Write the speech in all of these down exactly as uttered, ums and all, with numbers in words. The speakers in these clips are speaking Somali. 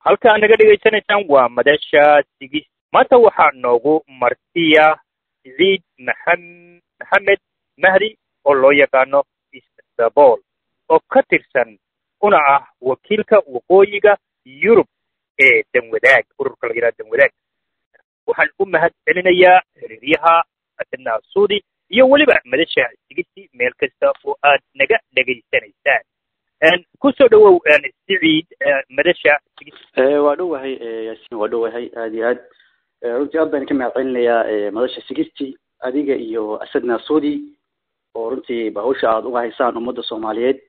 halka naga dhagaysanaysaan waa madasha sigis maanta waxaa noogu martiya Ziid Maxamed Mahdi oo loo yaqaano Istanbul oo ka tirsan una ah wakiilka waqooyiga Yurub ee danwadaag ururka la yiraahdo danwadaag waxaan u mahad celinayaa xiriiryaha Adna Suudi iyo waliba madasha sigis meel kasta oo aad naga dhagaysanaysaan ان كسر دو ان سعيد مدشة وادوه هي ياسين وادوه هي هذه هاد runtii aad baan ka mahadcelinayaa madasha sigistii adiga iyo Asadna Suudi oo runtii bahawsha aad uga haysaan ummadda Soomaaliyeed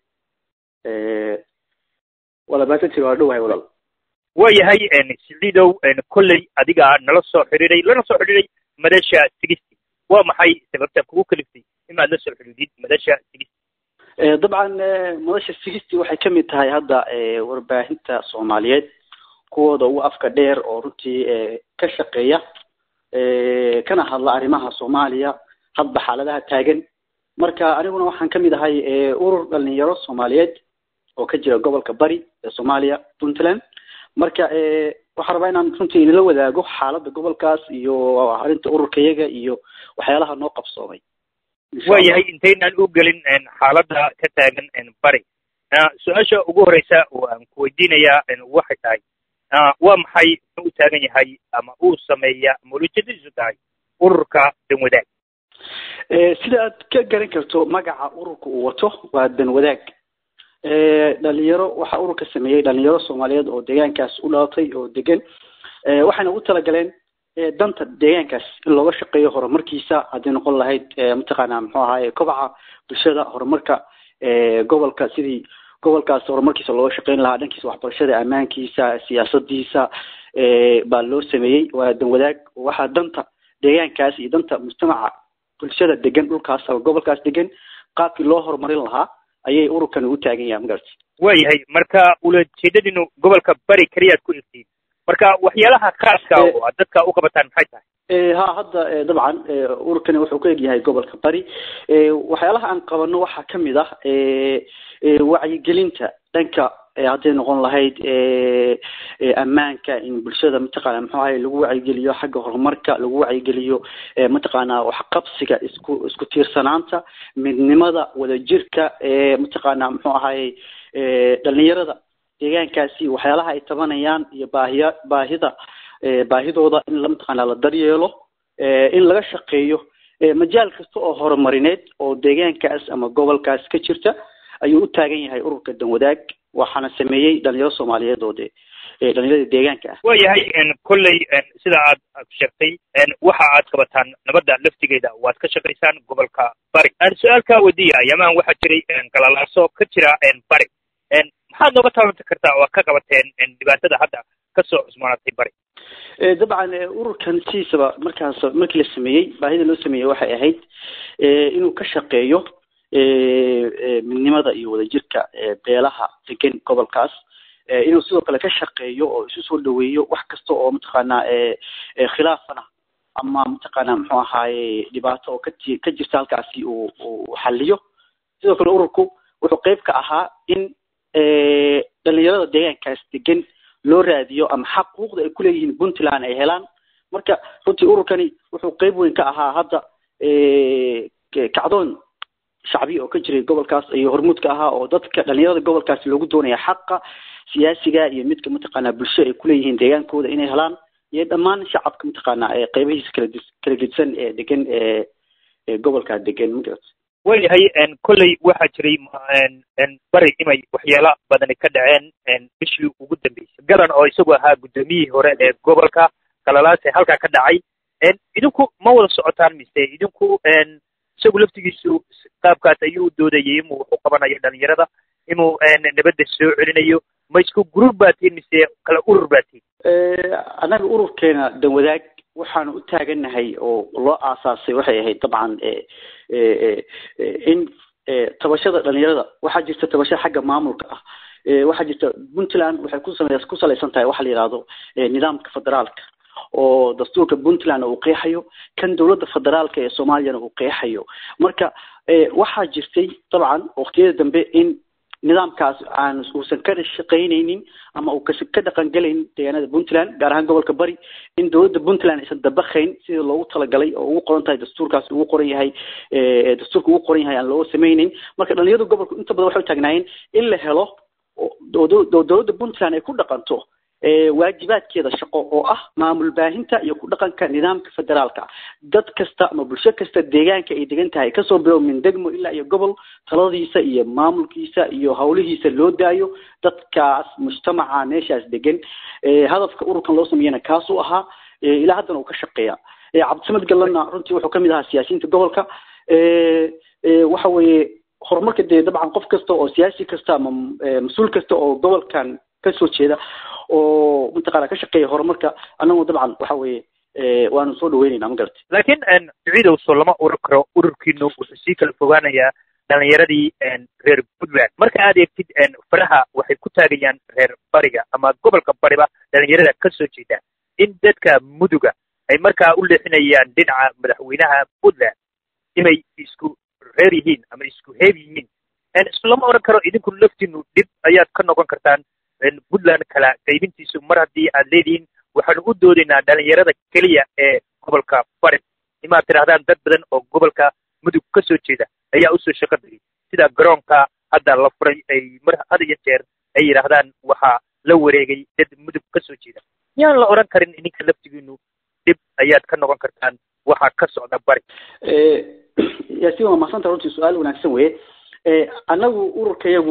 ee wala baatay waadhow hay walaal wayahay in sidiidow in kulli adiga nala soo xiriiray lana soo xiriiray madasha sigistii waa maxay sababta kugu kaliftay in aad la soo xiriirid madasha sigistii dabcan madasha sigistii waxay ka mid tahay hadda warbaahinta Soomaaliyeed kuwooda ugu afka dheer oo runtii ka shaqeeya kana hadla arrimaha Soomaaliya hadba xaaladaha taagan marka aniguna waxaan ka mid ahay urur dhalinyaro Soomaaliyeed oo ka jira gobolka Bari ee Soomaaliya Puntland marka waxaan rabaa inaan runtii la wadaago xaaladda gobolkaas iyo arrinta ururkayaga iyo waxyaalaha noo qabsoomay wayahay intaynaan u gelin xaaladda ka taagan Bari su-aasha ugu horeysa oo aan ku weydiinayaa waxay tahay waa maxay uu taagan yahay ama uu sameeyaa muujintiisu tahay ururka danwadaag ee sida aad ka garan karto magaca ururka uu wato waa danwadaag ee dhalinyaro waxa ururka sameeyay dhalinyaro Soomaaliyeed oo deegaankaas u dhalatay oo degan ee waxayna u tala galeen danta deegaankaas in looga shaqeeyo horumarkiisa haddii noqon lahayd mataqaanaa muxuu ahaayey kobaca bulshada horumarka ee gobolka sidii gobolkaas horumarkiisa looga shaqeyn lahaa dhankiisa waxbarashada ammaankiisa siyaasadiisa ee baa loo sameeyay waa danwadaag waxa danta deegaankaas iyo danta mujtamaca bulshada degan dhulkaas oo gobolkaas degan qaabkii loo horumarin lahaa ayay ururkan u taagan yahay magartay wayahay marka ulajeedadinu gobolka Bari kaliya ku iftiin marka waxyaalaha khaaska oo dadka u qabataan maxay tahay ee ha hadda dabcan ururkan wuxuu ka yahay gobolka Bari ee waxyaalaha aan qabano waxa kamid ah ee wacyi gelinta dhanka hadii noqon lahayd ee ammaanka in bulshada mataqaana muxuu ahay lagu wacyi geliyo xagga horumarka lagu wacyi geliyo mataqaana wax qabsiga isku isku tiirsanaanta midnimada wadajirka ee mataqaana muxuu ahay ee dhalinyarada deegaankaasi waxyaalaha ay tabanayaan iyo baahiya baahida ee baahidooda in la mataqaana la daryeelo ee in laga shaqeeyo ee majaal kasta oo horumarineed oo deegaankaas ama gobolkaas ka jirta ayuu u taagan yahay ururka danwadaag waxaana sameeyay dhalinyaro Soomaaliyeed oo ee dhalinyarada deegaanka ah wayahay in kulli sida aad sheegtay in waxa aad qabataan nabadda laftigeeda waad ka shaqeysaan gobolka Bari aan su'aalka wadiya yamaan waxa jiray galalaaso ka jira Bari maxaad nooga taaban kartaa oo ka qabateen dhibaatada hadda ka soo cusmaanatay Bari ee dabcan ururkan siisaba markaas markii la sameeyay baahida loo sameeyay waxay ahayd ee inuu ka shaqeeyo ee midnimada iyo wadajirka ee beelaha degan gobolkaas ee inuu sidoo kale ka shaqeeyo oo isu soo dhaweeyo wax kasta oo mataqaanaa ee khilaafana ama mataqaanaa muxuu ahaayey dhibaato oo ka ka jirta halkaasi uu uu xalliyo sidoo kale ururku wuxuu qayb ka ahaa in ee dhalinyarada deegaankaas degan loo raadiyo ama xaquuqda ay ku leeyihiin Puntland ay helaan marka runtii ururkani wuxuu qayb weyn ka ahaa hadda ee kacdoon shacbi oo ka jiray gobolkaas iyo hormuud ka ahaa oo dadka dhalinyarada gobolkaas loogu doonaya xaqa siyaasiga iyo midka mataqaanaa bulsho ay ku leeyihiin deegaankooda inay helaan iyo dhammaan shacabka mataqaanaa ee qaybihiisa kala kala gidsan ee degan ee gobolka degan magartay wayahay in kulli waxa jiray in Bari imay waxyaalo badan ka dhaceen bishii ugu dambeysay galan oo isagu ahaa gudoomiyihii hore ee gobolka kalalaasay halka ka dhacay in idinku ma wada socotaan mise idinku in isagu laftigiisu qaabkaas ayuu doodayay inuu u qabanayo dhalinyarada inuu nabadda soo celinayo ma isku group baatiin mise kala urur baatiin ee anaga ururkeena danwadaag waxaan u taaganahay oo loo aasaasay waxay ahayd dabcan ee in tabashada dhalinyarada waxa jirta tabashada xagga maamulka ah ee waxa jirta Puntland waxay ku sameeyay ku salaysan tahay waxa la yiraahdo nidaamka federaalka oo dastuurka Puntland uu qeexayo kan dawladda federaalka ee Soomaaliya uu qeexayo marka waxa jirtay dabcan waqtiyada dambe in nidaamkaas aan uusan ka shaqaynaynin ama uu ka dhaqan galayn deegaanada Puntland gaar ahaan gobolka Bari in dowladda Puntland aysan dabaqayn sida loogu talagalay oo ugu qoran tahay dastuurkaas ugu qoran yahay ee dastuurka ugu qoran yahay aan loo sameeynin marka dhalinyaradu gobolka inta badan waxay taagnaayeen in la helo dowladda Puntland ay ku dhaqanto ee waajibaadkeeda shaqo oo ah maamul baahinta iyo ku dhaqanka nidaamka federaalka dad kasta ama bulsho kasta deegaanka ay degan tahay ka soo bilow min degmo ilaa iyo gobol taladiisa iyo maamulkiisa iyo hawlihiisa loo daayo dadkaas mujtamaca meeshaas degan ee hadafka ururkan loo sameeyana kaas uu ahaa ilaa haddana uu ka shaqeeya ee Cabdisamad Galana runtii wuxuu kamid ahaa siyaasiyiinta gobolka ee waxa weeye horumarka dabcan qof kasta oo siyaasi kasta ama mas'uul kasta oo gobolkan ka soo jeeda oo mutaqaana ka shaqeeya horumarka anagu dabcan waxa weeye ee waanu soo dhaweynayna ma gartay laakiin aan ciidow soo lama urur karo ururkiinu wuxuu si kala fogaanayaa dhalinyaradii reer Puntland marka aad eegtid faraha waxay ku taagayaan reer Bariga ama gobolka Bariba dhalinyarada ka soo jeeda in dadka muduga ay markaa u leexinayaan dhinaca madaxweynaha Puntland inay isku reer yihiin ama isku heeb yihiin isla ma oran karo idinku laftiinu dib ayaad ka noqon kartaan Puntland kala qaybintiisu mar haddii aad leedihiin waxaan u doodaynaa dhalinyarada keliya ee gobolka Bari imaad tirahdaan dad badan oo gobolka mudug ka soo jeeda ayaa usoo shaqo tagay sida garoonka hadda la furay ay mar had iyo jeer ay yidhaahdaan waxaa la wareegay dad mudug ka soo jeeda yaan la oran karin idinka laftigiinu dib ayaad ka noqon kartaan waxaa ka socda Bari yaasi waa maasanta runtii su'aal wanaagsan weeye anagu ururkayagu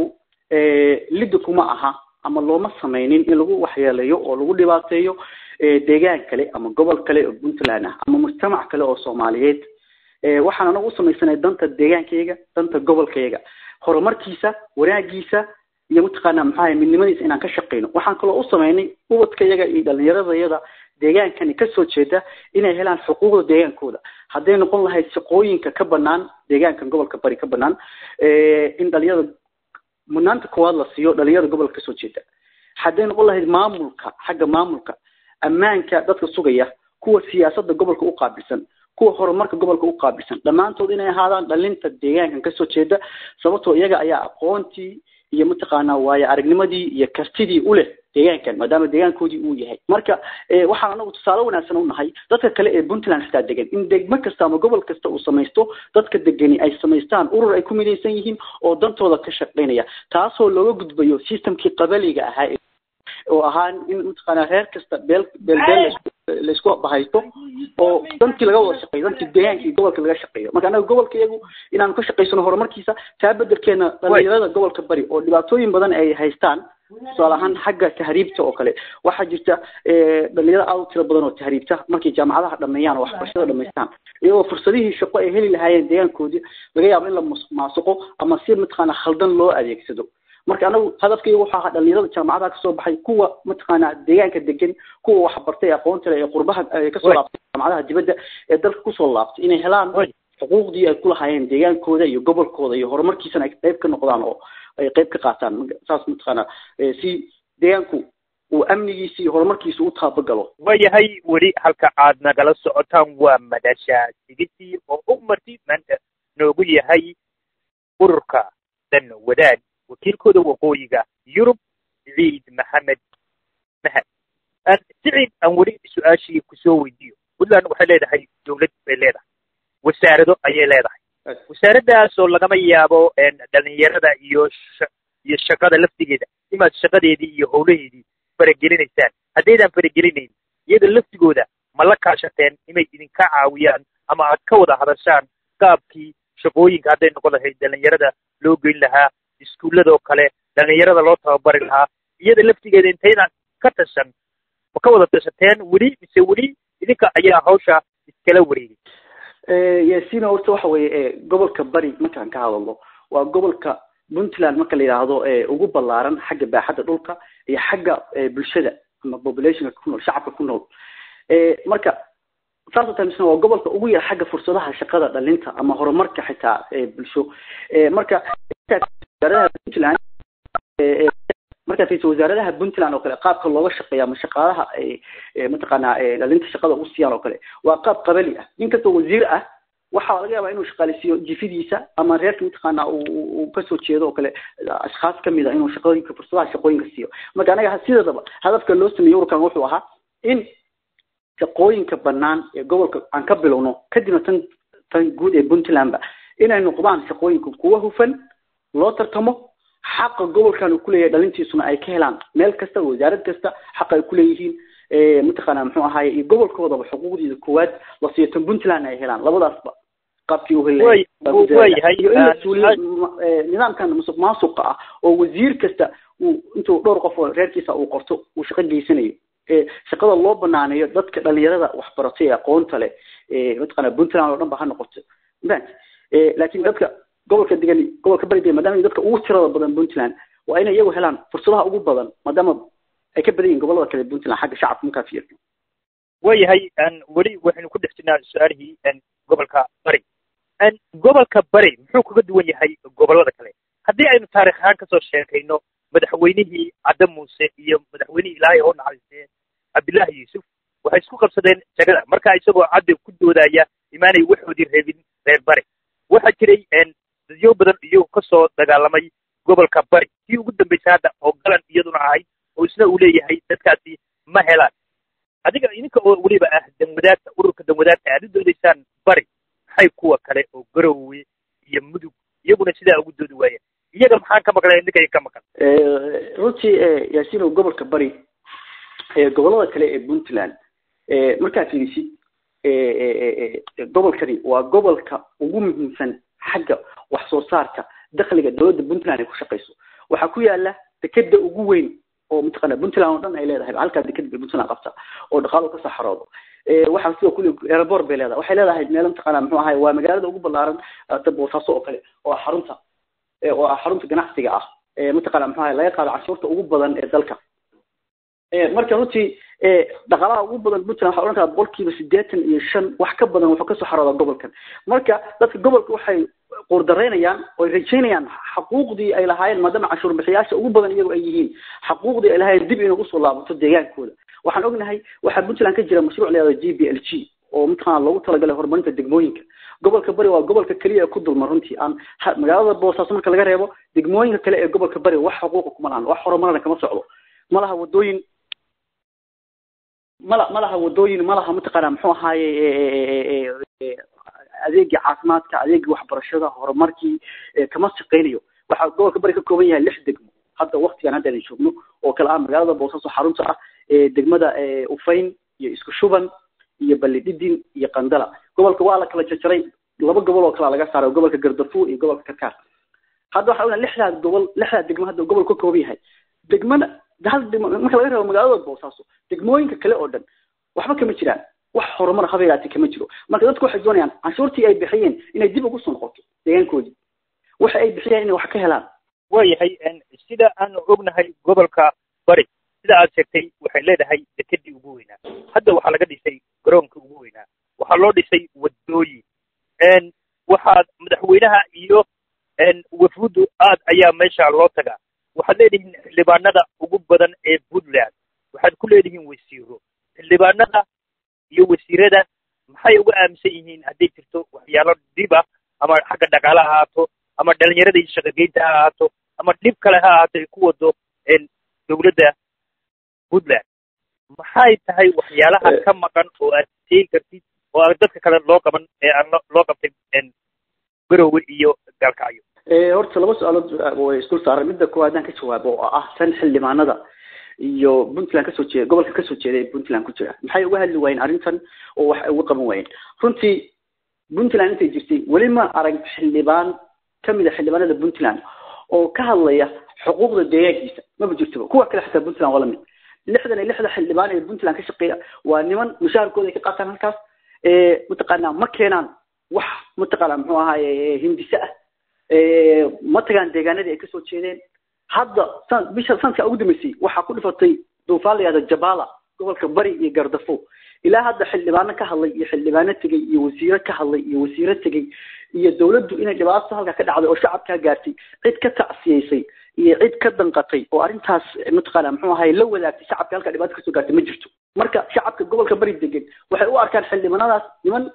lidda kuma aha ama looma sameeynin in lagu waxyeeleeyo oo lagu dhibaateeyo deegaan kale ama gobol kale oo Puntland ah ama mujtamac kale oo Soomaaliyeed ee waxaan anagu u sameeysanay danta deegaankayga danta gobolkayga horumarkiisa wanaagiisa iyo mutaqaana maxay midnimadiisa inaan ka shaqeyno waxaan kaloo u sameeynay ubadkayaga iyo dhalinyaradayada deegaankani ka soo jeeda inay helaan xuquuqda deegaankooda hadday noqon lahayd shaqooyinka ka banaan deegaankan gobolka Bari ka banaan ee in dhalinyarada mudnaanta koowaad la siiyo dhalinyarada gobolka ka soo jeeda hadday noqon lahayd maamulka xagga maamulka ammaanka dadka sugaya kuwa siyaasadda gobolka u qaabilsan kuwa horumarka gobolka u qaabilsan dhamaantood inay ahaadaan dhalinta deegaankan ka soo jeeda sababtoo iyaga ayaa aqoontii iyo mutaqaana waayo aragnimadii iyo kartidii u leh deegaankan maadaama deegaankoodii uu yahay marka waxaan anagu tusaale wanaagsan u nahay dadka kale ee Puntland xitaa degan in degmo kasta ama gobol kasta uu samaysto dadka degani ay samaystaan urur ay ku midaysan yihiin oo dantooda ka shaqeynaya taasoo looga gudbayo systemkii qabaliga ahaa oo ahaan in mutaqaana reer kasta beel beel beel la isku bahaysto oo dantii laga wada shaqeeyo dantii deegaankii gobolka laga shaqeeyo marka anagu gobolkayagu inaan ka shaqeysano horumarkiisa taa bedelkeena dhalinyarada gobolka Bari oo dhibaatooyin badan ay haystaan su'aalahan xagga tahriibta oo kale waxa jirta ee dhalinyarada aad u tiro badan oo tahriibta markay jaamacadaha dhameeyaan oo waxbarashada dhameystaan iyagoo fursadihii shaqo ay heli lahaayeen deegaankoodii laga yaabo in la maasuqo ama si mutaqaana khaldan loo adeegsado marka anagu hadafkaygu waxa ahaa dhalinyarada jaamacadaha ka soo baxay kuwa mutaqaana deegaanka degan kuwa wax bartay aqoonta leh ee qurbaha ka soo laabtay jaamacadaha dibadda ee dalka ku soo laabtay inay helaan xuquuqdii ay ku lahaayeen deegaankooda iyo gobolkooda iyo horumarkiisana ay qayb ka noqdaan oo ay qayb ka qaataan saas mutaqaana si deegaanku uu amnigiisa iyo horumarkiisa u taabagalo wayahay weli halka aad nagala socotaan waa madasha sigisi oo u marti maanta noogu yahay ururka dan wadaad wakiilkooda waqooyiga Yurub Ciid Maxamed Mahad Ciid aan weli su'aashii ku soo weydiiyo Puntland waxay leedahay dawlad bay leedahay wasaarado ayay leedahay wasaaraddaas oo lagama yaabo dhalinyarada iyo iyo shaqada laftigeeda imaad shaqadeedii iyo howlaheedii faragelinaysaan haddaydaan faragelinayn iyada laftigooda ma la kaashateen inay idinka caawiyaan ama aad ka wada hadashaan qaabkii shaqooyinka hadday noqon lahayd dhalinyarada loo geyn lahaa iskuulladoo kale dhalinyarada loo tababari lahaa iyada laftigeeda intaydaan ka tashan ma ka wada tashateen weli mise weli idinka ayaa hawsha iskala wareegay yaasiina horta waxa weeye gobolka Bari markaan ka hadalno waa gobolka Puntland marka la yiraahdo ee ugu ballaaran xagga baaxadda dhulka iyo xagga bulshada ama population ku nool shacabka ku nool ee marka taasoo taamisna waa gobolka ugu yar xagga fursadaha shaqada dhalinta ama horumarka xitaa ee bulsho ee marka wasaaradaha Puntland ee marka fiiso wasaaradaha Puntland oo kale qaabka looga shaqeeyo ama shaqaalaha ee mataqaana dhalinta shaqada ugu siiyaan oo kale waa qaab qabali ah inkastoo wasiir ah waxa laga yaabaa inuu shaqaaleysiyo jifidiisa ama reerka intaqaana uu ka soo jeedo oo kale ashkhas kamid ah inuu shaqooyinka fursadaha shaqooyinka siiyo marka anaga sidaba hadafka loo sameeyo ururkan wuxuu ahaa in shaqooyinka banaan ee gobolka aan ka bilowno kadibna tan tan guud ee Puntland ba inay noqdaan shaqooyinka kuwa hufan loo tartamo xaq gobolkan uu ku leeyahay dhalintiisuna ay ka helaan meel kasta wasaarad kasta xaq ay ku leeyihiin ee mutaqana muxuu ahaay iyo gobolkooda xuquuqdiisa koowaad la siiyo tan Puntland ay helaan labadaasba qabkii uu helay nidaamkan musuq maasuqa ah oo wasiir kasta uu intuu dhowr qof oo reerkiisa uu qorto uu shaqo geysanayo ee shaqada loo banaaneeyo dadka dhalinyarada wax baratay aqoonta leh ee mutaqana Puntland oo dhan ba ha noqoto ee laakiin dadka gobolka degan gobolka bariga maadaama dadka ugu tirada badan Puntland waa inay iyagu helaan fursadaha ugu badan maadaama ay ka badan yihiin gobolada kale Puntland xagga shacabka marka fiirto wayahay aan wali waxaynu ku dhextinaa su'aalihii aan gobolka bari aan gobolka bari muxuu kaga duwan yahay gobolada kale haddii aynu taariikh ahaan kasoo sheekayno madaxweynihii Cadam Muuse iyo madaxweynihii Ilaahay oo naxariistay Cabdullaahi Yuusuf waxay isku qabsadeen jagada marka isagoo cadde ku doodaya imaanay waxoodii reebin reer bari waxa jiray een dadyo badan iyo ka soo dagaalamay gobolka bari tii ugu dambeysay hadda oo galan iyaduna ahay oo isna uu leeyahay dadkaasi ma helaan adiga idinka oo waliba ah danwadaadka ururka danwadaadka aad doodaysaan bari maxay kuwa kale oo Garowe iyo Mudug iyaguna sidaa ugu doodi waayeen iyaga maxaan ka maqlay idinka ka maqan ee runtii ee yaasiin gobolka bari ee gobolada kale ee Puntland ee marka fiirisid ee gobolkani waa gobolka ugu muhiimsan xagga wax soo saarka dakhliga dawladda Puntland ay ku shaqeyso waxa ku yaala dekada ugu weyn oo mutaqana Puntland oo dhan ay leedahay halka dekada Puntland qabta oo dhaqaale ka saxaroodo ee waxa sidoo kale airport bay leedahay waxay leedahay meel mutaqana muxuu ahay waa magaalada ugu ballaaran Boosaaso oo kale oo xarunta ee oo xarunta ganacsiga ah ee mutaqana muxuu ahay laga qaado cashuurta ugu badan ee dalka ee marka runtii ee dhaqaalaha ugu badan Puntland waxa orantaa boqolkiiba siddeetan iyo shan wax ka badan wuxuu ka soo xaroodaa gobolkan marka dadka gobolka waxay qordareynayaan oo rajaynayaan xuquuqdii ay lahaayeen maadaama cashuur bixiyaasha ugu badan iyagu ay yihiin xuquuqdii ay lahaayeen dib inay u soo laabato deegaankooda waxaan ognahay waxa Puntland ka jira mashruuc la yiraahdo G B L G oo mutaqaan loogu talagalay horumarinta degmooyinka gobolka bari waa gobolka kaliya ee ku dulmar runtii aan magaalada Boosaaso marka laga reebo degmooyinka kale ee gobolka bari wax xuquuq kuma lahan wax horumarna kama socdo malaha wadooyin mala malaha wadooyin malaha mutaqana muxuu ahaaye adeegga caafimaadka adeegga waxbarashada horumarkii kama shaqeynayo waxa gobolka bari ka kooban yahay lix degmo hadda waqtigan hadda ay joogno oo kala ah magaalada Boosaaso xarunta ah ee degmada Ufayn iyo isku shuban iyo Balididin iyo Qandala gobolka waa la kala jajaray laba gobol oo kala laga saaray gobolka Gardafuur iyo gobolka Karkaar hadda waxa uu lixda gobol lixda degmo hadda gobolka ka kooban yahay degmada hal marka laga reebo magaalada Boosaaso degmooyinka kale oo dhan waxba kama jiraan wax horumar habeeyati kama jiro marka dadku waxay doonayaan cashuurtii ay bixiyeen inay dib ugu soo noqoto deegaankoodii waxa ay bixiyeen inay wax ka helaan wayahay sida aan ognahay gobolka bari sida aad sheegtay waxay leedahay dekadii ugu weynaa hadda waxa laga dhisay garoonka ugu weynaa waxa loo dhisay wadooyin een waxa madaxweynaha iyo een wafudu aad ayaa meesha loo tagaa waxaad leedihiin xildhibaanada ugu badan ee Puntland waxaad ku leedihiin wasiiro xildhibaanada iyo wasiirada maxay uga aaminsan yihiin haddii jirto waxyaalo dhib ah ama xagga dhaqaalaha ahaato ama dhalinyarada iyo shaqageynta ha ahaato ama dhib kale ha ahaato ay ku wado dowladda Puntland maxay tahay waxyaalaha ka maqan oo aad sheegi kartid oo aan dadka kale loo qaban ee aan loo qabtay Garowe iyo Galkacyo ee horta laba su'aalood way isku saaran midda koowaad aan ka jawaabo oo ah tan xildhibaanada iyo Puntland ka soo jeeda gobolka ka soo jeeda Puntland ku jira maxay uga hadli waayeen arrintan oo wax uga qaban waayeen runtii Puntland intay jirtay wali ma arag xildhibaan kamid ah xildhibaanada Puntland oo ka hadlaya xuquuqda deegaankiisa ma jirto kuwa kale xataa Puntland wala mid lixdan iyo lixda xildhibaan ee Puntland ka shaqeeya waa niman mushaharkooda ka qaataan halkaas ee mutaqana ma keenaan wax mutaqana muxuu ahaayay hindisa ah ee ma tagaan deegaanada ay ka soo jeedeen hadda san bisha sanadka ugu dambeysay waxa ku dhifatay duufaan la Jabala gobolka bari iyo Gardafuur ilaa hadda xildhibaano ka hadlay iyo xildhibaano tagay iyo wasiiro ka hadlay iyo wasiiro tagay iyo dawladdu inay dhibaato halka ka dhacday oo shacabka gaartay cid ka tacsiyeysay iyo cid ka danqatay oo arintaas mutaqana muxuu ahaay la wadaagtay shacabka halka dhibaato ka soo gaartay ma jirto marka shacabka gobolka bari degan waxay u arkaan xildhibaanadaas niman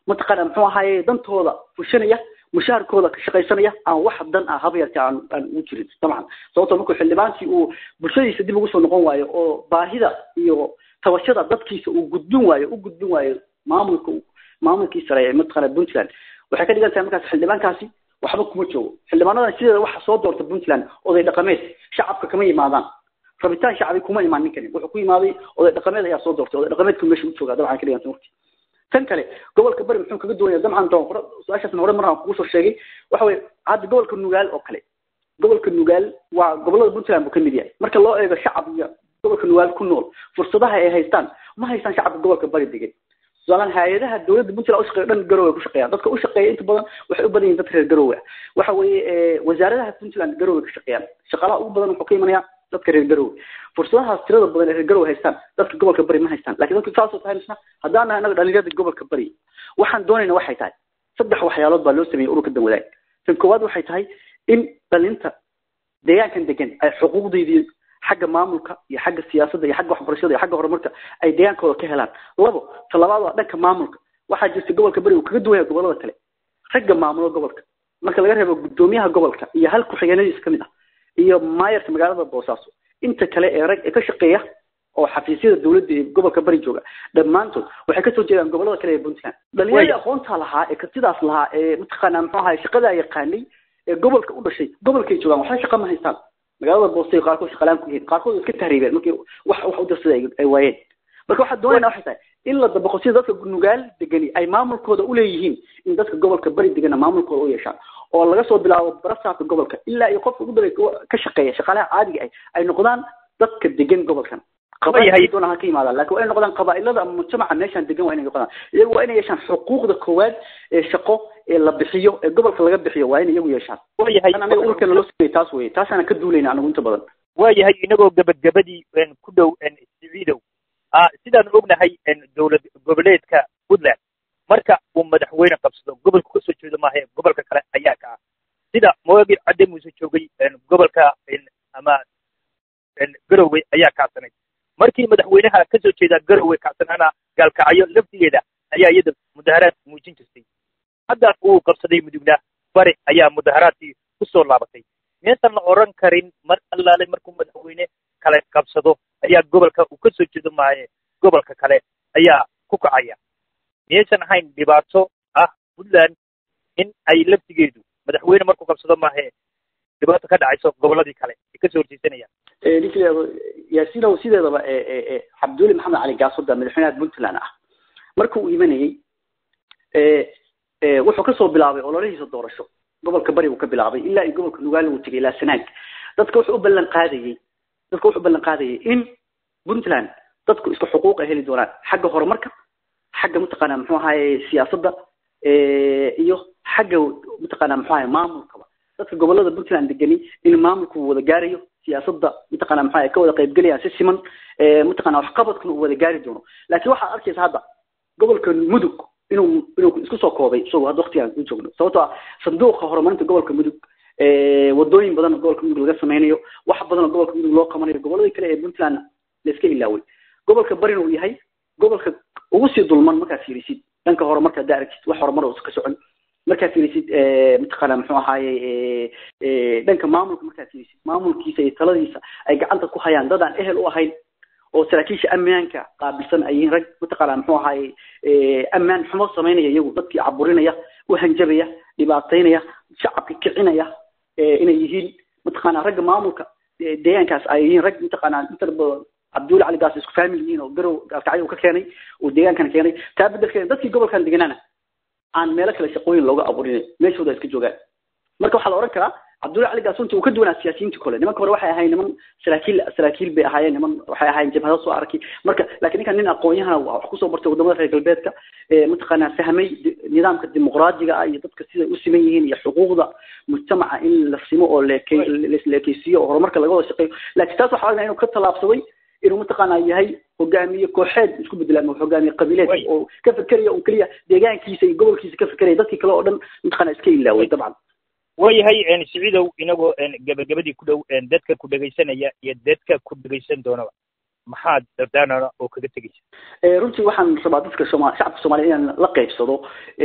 mataqaana muxuu ahaayey dantooda fushanaya mushaharkooda ka shaqaysanaya aan wax dan ah haba yarta aan aan u jirin dabcan sababtoo markuu xildhibaankii uu bulshadiisa dib ugu soo noqon waayo oo baahida iyo tabashada dadkiisa uu gudbin waayo u gudbin waayo maamulka maamulkii sare ee mataqaana Puntland waxay ka dhigan tahay markaas xildhibaankaasi waxba kuma joogo xildhibaanada sideeda waxa soo doorta Puntland oday dhaqameed shacabka kama yimaadaan rabitaan shacbi kuma imaan ninkani wuxuu ku yimaaday oday dhaqameed ayaa soo doortay oday dhaqameedku meesha u jooga dabcan ka dhigan tahay tan kale gobolka bari muxuu kaga duwanyaa dabcan doon su'aashaasna hore maraan kugu soo sheegay waxa way hadda gobolka Nugaal oo kale gobolka Nugaal waa gobolada Puntland buu ka mid yahay marka loo eego shacabka gobolka Nugaal ku nool fursadaha ay haystaan ma haystaan shacabka gobolka bari degan زمان هايدها الدولة بنتلا أشقي دن جروة كشقيا ضدك أشقي أنت بدن وحبني ضدك الجروة وحوي وزارتها بنتلا جروة كشقيا شغلاء بدن حكيمنا ضدك الجروة فرصها استرد بدن الجروة هيستان ضدك جوبل كبري ما هيستان لكن أنت تعرف هاي نحن هدانا أنا اللي جاد الجوبل كبري وحن دوننا واحد هاي صدق وحيالات بالوس من يقولوا كده ولاي في الكواد واحد هاي إن بل أنت ديان كان دجن الحقوق دي حق ماملك يا حق السياسة يا حق وحبرشة يا حق هرمرك أي ديان كله كهلان لبو طلبات ذاك ماملك واحد جالس جوال كبري وكدوه جوال ولا كله حق مامله جوالك ما كلا غيره بدوميها جوالك يا هل كحيانا يسكمنا هي ما يرت مجال البوساسو أنت كلا رج كشقية أو حفيزية الدولة جوال كبري جوجا لما أنتم وحكيتوا جيران جوال ولا كله يبونتان بل هي أخوان صالحة كتير أصلها متخنا محاها شقدا يقاني جوال كأول شيء جوال كي جوال وحنا شقة ما هيستان magaalada boostay qaarkood shaqalaan ku yihiin qaarkood iska tahriibeen markii wax wax u dirsaday ay waayeen marka waxa doonayna waxa tahay in la dabaqo sida dadka Nugaal degani ay maamulkooda u leeyihiin in dadka gobolka bari degana maamulkooda u yeeshaan oo laga soo bilaabo barasaabka gobolka ilaa ay qof ugu daray ka shaqeeya shaqaalaha caadiga ah ay noqdaan dadka degan gobolkan qabaa'ilada doona ha ka yimaadaan laakiin ay noqdaan qabaa'ilada ama mujtamaca meeshan degan waa inay noqdaan iyagu waa inay yeeshaan xuquuqda koowaad ee shaqo ee la bixiyo ee gobolka laga bixiyo waa inay iyagu yeeshaan waayahay anaga ururkan loo sameeyay taas weeye taasana ka duulayna anagu inta badan waayahay inagoo gabagabadii ku dhow siciidow ah sidaan ognahay dowlad goboleedka Puntland marka uu madaxweyne qabsado gobolka ka soo jeedo maaha gobolka kale ayaa ka sida Moobil Cadde Muuse joogay gobolka ama Garowe ayaa ka sanay markii madaxweynaha ka soo jeeda Garowe ka sanana galkacyo laftigeeda ayaa iyada mudaharaad muujin jirtay hadda uu qabsaday mudugna bari ayaa mudaharaadii ku soo laabatay meeshan la oran karin mar allaale markuu madaxweyne kale qabsado ayaa gobolka uu ka soo jeedo maaye gobolka kale ayaa ku kacaya meeshan ahayn dhibaato ah Puntland in ay laftigeedu madaxweyne markuu qabsado maahe dhibaato ka dhacayso goboladii kale ka soo horjeesanaya ee dikliya yaasiin sideedaba ee ee Cabdulle Maxamed Cali Gaasooda madaxweynaha Puntland ah markuu uu imanayay ee ee wuxuu ka soo bilaabay ololihiisa doorasho gobolka bari uu ka bilaabay ilaa ay gobolka Nugaal uu tagay ilaa Sanaag dadka wuxuu u ballan qaadayay dadka wuxuu ballan qaadayay in Puntland dadku isku xuquuq ay heli doonaan xagga horumarka xagga mutaqaana muxuu ahaayay siyaasadda ee iyo xagga mutaqaana muxuu ahaayay maamulka dadka gobolada Puntland degani in maamulku wada gaarayo siyaasadda mutaqaana maxay ay ka wada qayb galayaan si siman ee mutaqaana wax qabadkuna wada gaari doono laakiin waxa arkaysa hadda gobolka Mudug inuu inuu isku soo koobay soo hadda waqtigan u joogno sababtoo sanduuqa horumarinta gobolka Mudug ee wadooyin badan oo gobolka Mudug laga sameeyo wax badan oo gobolka Mudug loo qabanayo gobolada kale ee Puntland la iska ilaaway gobolka bari uu yahay gobolka ugu sii dulman marka fiirisid dhanka horumarka daarajid wax horumar oo ka socon marka fiirisid ee mutaqaana muxuu ahaayay ee dhanka maamulka marka fiirisid maamulkiisa iyo taladiisa ay gacanta ku hayaan dad aan ehel u ahayn oo saraakiisha ammaanka qaabilsan ay rag mutaqaana muxuu ahaayay ee ammaan xumo sameynaya iyagu dadkii caburinaya u hanjabaya dhibaateynaya shacabka kicinaya ee inay yihiin mutaqaana rag maamulka deegaankaas ay yihiin rag mutaqaana inta Cabdulle Cali Gaas isku family yihiin oo garow galkacyo ka keenay oo deegaankan keenay taa beddelkeeda dadkii gobolkan deganana aan meel kale shaqooyin looga abuurin meeshooda iska joogaan marka waxa la oran karaa Cabdulle Cali Gaas uu ka duwanaa siyaasiyiinta kale nimanka hore waxay ahaayeen niman saraakiil saraakiil bay ahaayeen niman waxay ahaayeen jabhado soo arkay marka laakiin ninkan nin aqoon-yahan wax ku soo bartay wadamada reer galbeedka ee mutaqaana fahmay nidaamka dimuqraadiga ah iyo dadka sida u siman yihiin iyo xuquuqda mujtamaca in la simo oo leekaysiyo oo horumarka laga wada shaqeeyo laakiin taas waxa inuu ka talaabsaday inuu mutaqaana yahay hogaamiye kooxeed isku bedelaan oo hogaamiye qabiileed oo ka fikiraya oo kaliya deegaankiisa iyo gobolkiisa ka fikiraya dadkii kale oo dhan mutaqaana iska ilaaway dabcan waayahay een siciidow inagoo een gabagabadii ku dhow een dadka ku dhageysanaya iyo dadka ku dhageysan doonaba maxaad dardaanana oo kaga tegaysa runtii waxaan rabaa dadka Soomaali shacabka Soomaaliyeed inaan la qaybsado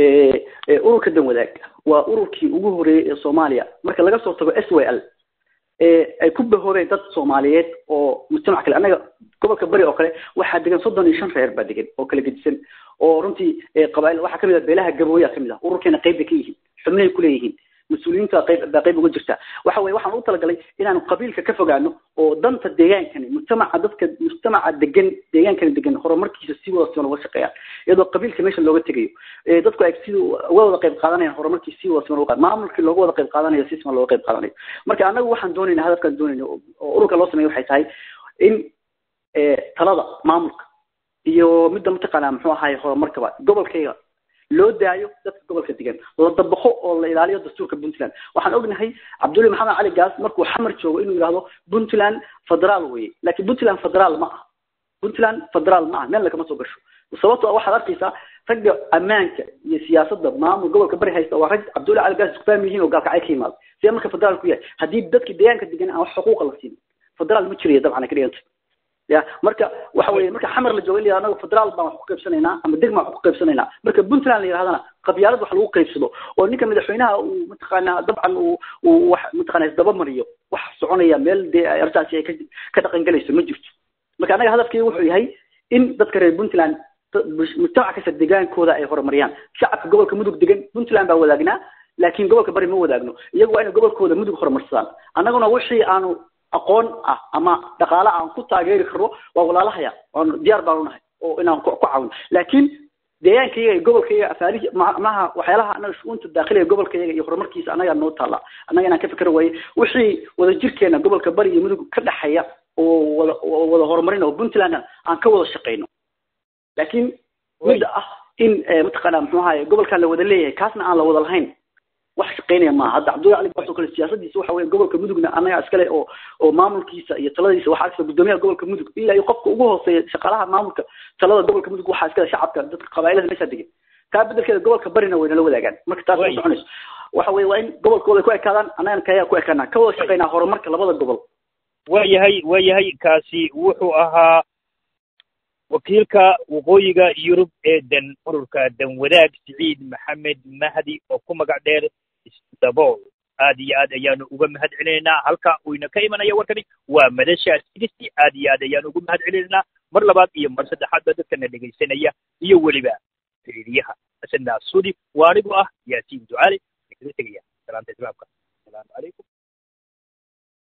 ururka dan wadaag waa ururkii ugu horeeyay ee Soomaaliya marka laga soo tago S Y L ay ku bahoobeen dad Soomaaliyeed oo mujtamac kale anaga gobolka bari oo kale waxa degan soddon iyo shan reer baa degan oo kala gedisan oo runtii qabaa'il waxa kamid ah beelaha gabooya kamid ah ururkeena qayb ka yihiin xubnahay ku leeyihiin مسؤولينta qayb qayb uga jirta waxa way waxaan u talagalay inaan qabiilka ka fogaano oo danta deegaankan mujtamaca dadka mujtamaca degan deegaankan degan horumarkiisa si wada soo wada shaqeeya iyadoo qabiilka meesha looga tagayo ee dadku ay si wada qayb qaadanayaan horumarkiisa si wada soo wada maamulka looga wada qayb qaadanayo si sima looga qayb qaadanayo marka anagu waxaan doonaynaa hadafkan doonayno oo ururka loo sameeyo waxay tahay in ee talada maamulka iyo midda mutaqana muxuu ahaay horumarka gobolkayga loo daayo dadka gobolka degan la dabaqo oo la ilaaliyo dastuurka Puntland waxaan ognahay Cabdulle Maxamed Cali Gaas markuu xamar joogo inuu yiraahdo Puntland federaal weey laakiin Puntland federaal ma aha Puntland federaal ma aha meel kama soo gasho sababtoo ah waxa arkaysa ragga amaanka iyo siyaasadda maamul gobolka bari haysta waa rag Cabdulle Cali Gaas ku fahmiyiin oo galka ay ka yimaado si marka federaal ku yahay hadii dadka deegaanka degan aan wax xuquuq la siin federaal ma jiro dabcan ka dhiganta ya marka waxa weeye marka xamar la joogo ilaa anagu federaal baan wax ku qaybsanaynaa ama degma wax ku qaybsanaynaa marka Puntland la yiraahdana qabyaalad wax lagu qaybsado oo ninka madaxweynaha uu mataqaana dabcan uu wax mataqaana daba mariyo wax soconaya meel artaasi ay ka dhaqan galayso ma jirto marka anaga hadafkeedu wuxuu yahay in dadka reer Puntland mujtamac kasta deegaankooda ay horumariyaan shacabka gobolka mudug degan Puntland baa wadaagnaa laakiin gobolka bari ma wadaagno iyagu waa in gobolkooda mudug horumarsadaan annaguna wixii aanu aqoon ah ama dhaqaale aan ku taageeri karo waa walaalahaya oo diyaar baan u nahay oo inaan ku caawino laakiin deegaankayga gobolkayga afaarihi maaha waxyaalaha anaga shuunta daaqiliga gobolkayga iyo horumarkiisa anaga noo taala anaga inaan ka fikiro way wixii wada jirkeena gobolka bari iyo mudug ka dhaxaya oo wada wada horumarin oo Puntland aan ka wada shaqeyno laakiin mid ah in mataqaana muxuu ahaay gobolka la wada leeyahay kaasna aan la wada lahayn wax shaqeynaya ma hadda Cabdulle Cali Gaas oo kale siyaasadiisa waxa weeye gobolka mudugna anaga askale oo oo maamulkiisa iyo taladiisa waxa iska gudoomiyaha gobolka mudug ilaa iyo qofka ugu hooseeya shaqaalaha maamulka talada gobolka mudug waxa iska shacabka dadka qabaa'ilada meesha degan ka bedelkeeda gobolka barina way nala wadaagaan marka taas ay soconayso waxa weeye waa in gobolkooda ku ekaadaan anaga kaya ku ekaana ka wada shaqeynaa horumarka labada gobol waa yahay waa yahay kaasi wuxuu ahaa wakiilka waqooyiga Yurub ee dan ururka dan wadaag Saciid Maxamed Mahdi oo ku magac dheer Istanbul aad iyo aad ayaanu uga mahad celinaynaa halka uu ina ka imanaya warkani waa madasha sigisti aad iyo aad ayaanu uga mahad celinaynaa mar labaad iyo mar saddexaad dadkana dhageysanaya iyo waliba tiriyaha asana suudi waanigu ah Yaasiin Ducaale kaga tagaya salaanta islaamka salaamu calaykum